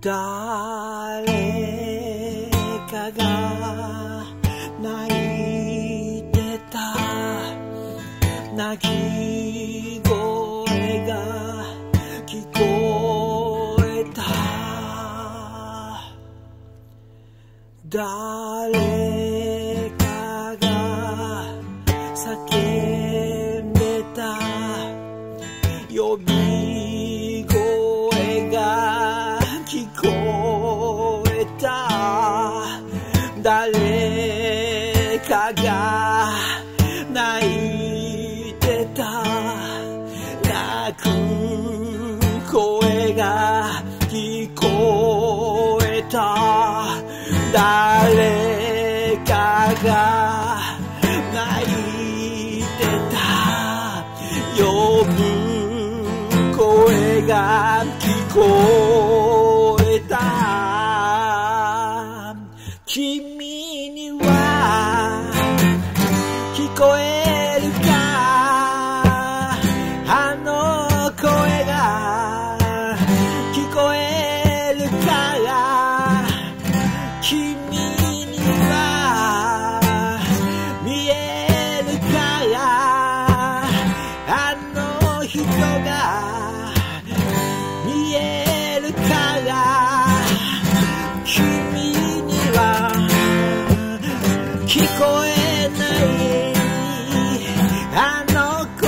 誰かが泣いてた泣き声が聞こえた誰かが叫んでた呼び声が聞こえた誰かが泣いてた泣く声が聞こえた誰かが泣いてた呼ぶ声が聞こえた君には聞こえるかあの声が聞こえるから君には見えるからあの人が見えるから君には聞こえないあの声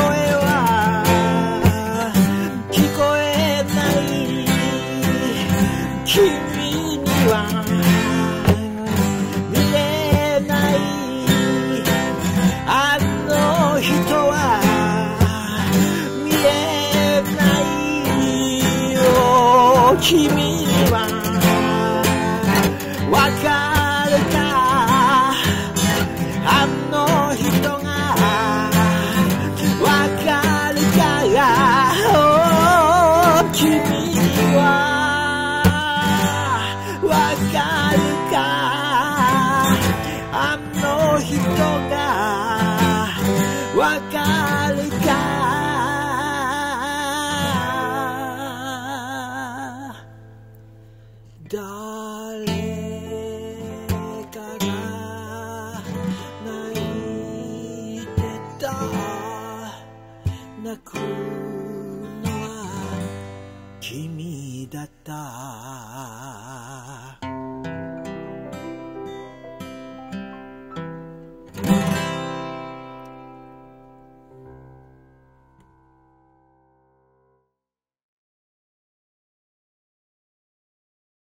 は聞こえない君には見えないあの人は見えないよ君にはわかるかあの人がわかるから君にはわかるかあの人がわかるか誰かが泣いてた泣くのは君だった